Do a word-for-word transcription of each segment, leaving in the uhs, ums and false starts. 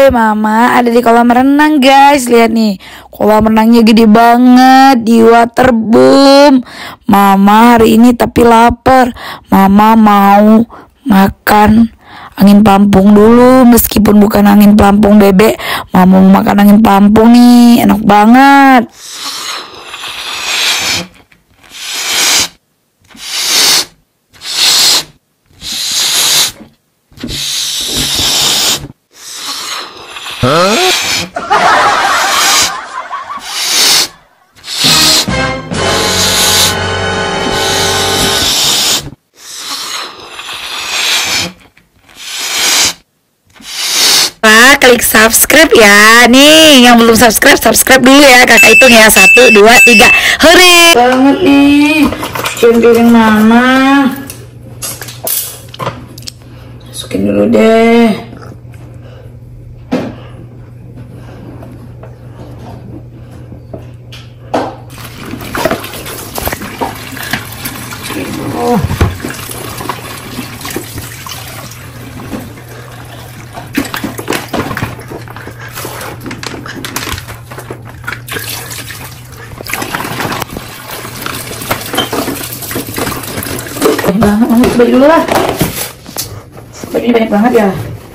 Mama ada di kolam renang guys. Lihat nih, kolam renangnya gede banget di waterboom. Mama hari ini tapi lapar. Mama mau makan angin pelampung dulu. Meskipun bukan angin pelampung bebek, Mama mau makan angin pelampung nih. Enak banget. Huh? Klik subscribe ya. Nih yang belum subscribe, subscribe dulu ya. Kakak hitung ya, satu, dua, tiga. Hore banget nih. Cucian piring Mama masukin dulu deh. Oh. Banget, Mama coba dulu lah. Ini banyak banget ya.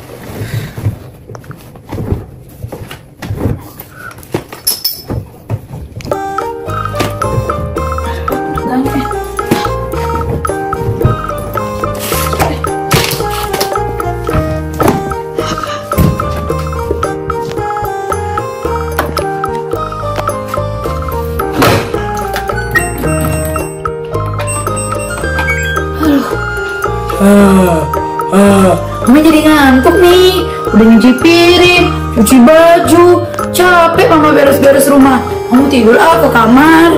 Uh, uh, Mama jadi ngantuk nih. Udah nyuci piring, cuci baju, capek Mama beres-beres rumah. Kamu tidur ah ke kamar.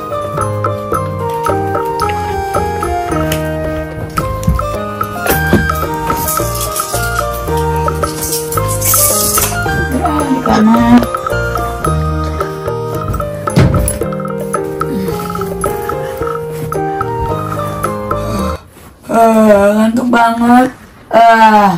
Ah, di kamar. Uh, ngantuk banget. Ah.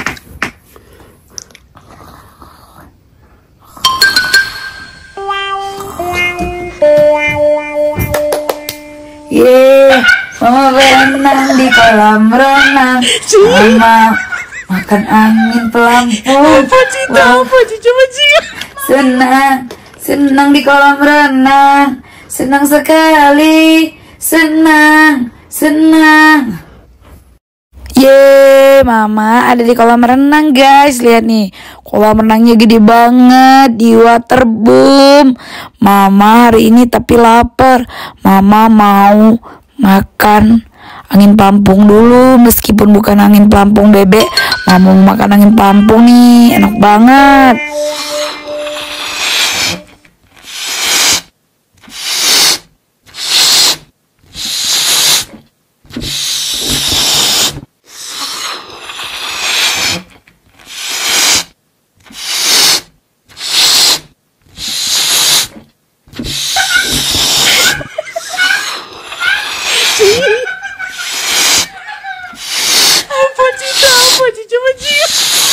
Yeay, Mama berenang di kolam renang. Mama makan angin pelampung. Wow. Senang, senang di kolam renang. Senang sekali, senang, senang. Yeay, Mama ada di kolam renang guys. Lihat nih, kolam renangnya gede banget di waterboom. Mama hari ini tapi lapar. Mama mau makan angin pelampung dulu. Meskipun bukan angin pelampung bebek, Mama mau makan angin pelampung nih. Enak banget. Apa cita, apa cita, coba cita.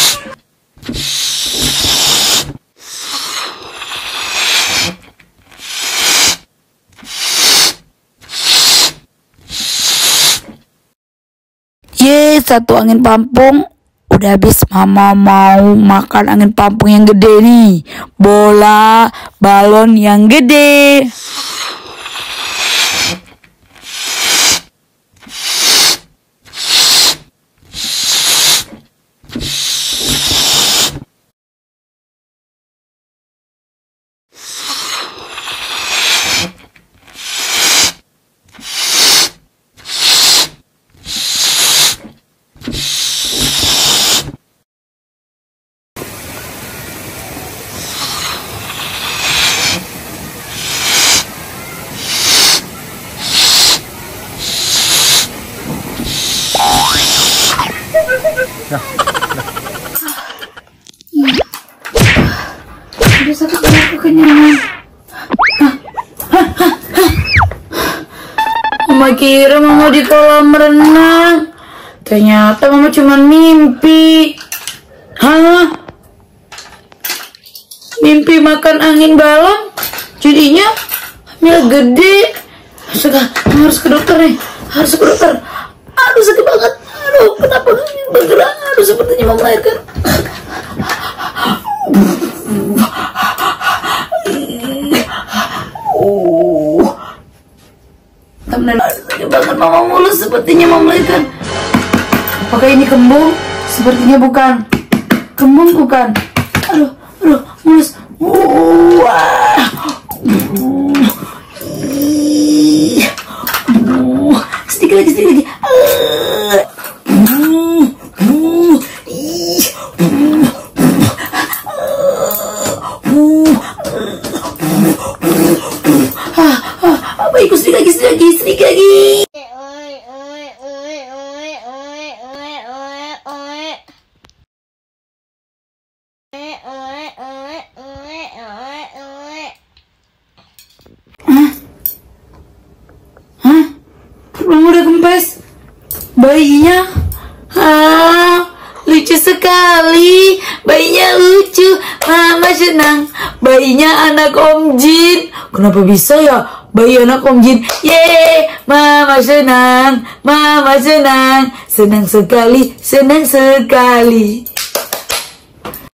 Ye, satu angin pelampung udah habis. Mama mau makan angin pelampung yang gede nih. Bola balon yang gede. Udah sakit banget kekenyangan. Mama kira Mama di kolam renang, ternyata Mama cuma mimpi. Hah? mimpi makan angin balon, jadinya hamil gede. Astaga, harus ke dokter nih, harus ke dokter. Aduh sakit banget, aduh kenapa bergerak, aduh sepertinya mau melahirkan. Oh, temen sakit banget, mama mulus sepertinya mau melahirkan. Apakah ini kembung? Sepertinya bukan. Kembung bukan. Aduh, aduh, mulus. Wah. Sedikit lagi, sedikit lagi. Baikku, sedikit lagi, sedikit lagi, sedikit lagi. Hah? Hah? Belum udah kempes. Bayinya? Ah, lucu sekali. Bayinya lucu. Mama senang. Bayinya anak Om Jin. Kenapa bisa ya? Bayi anak Om Jin. Yeay, mama senang. Mama senang. Senang sekali, senang sekali.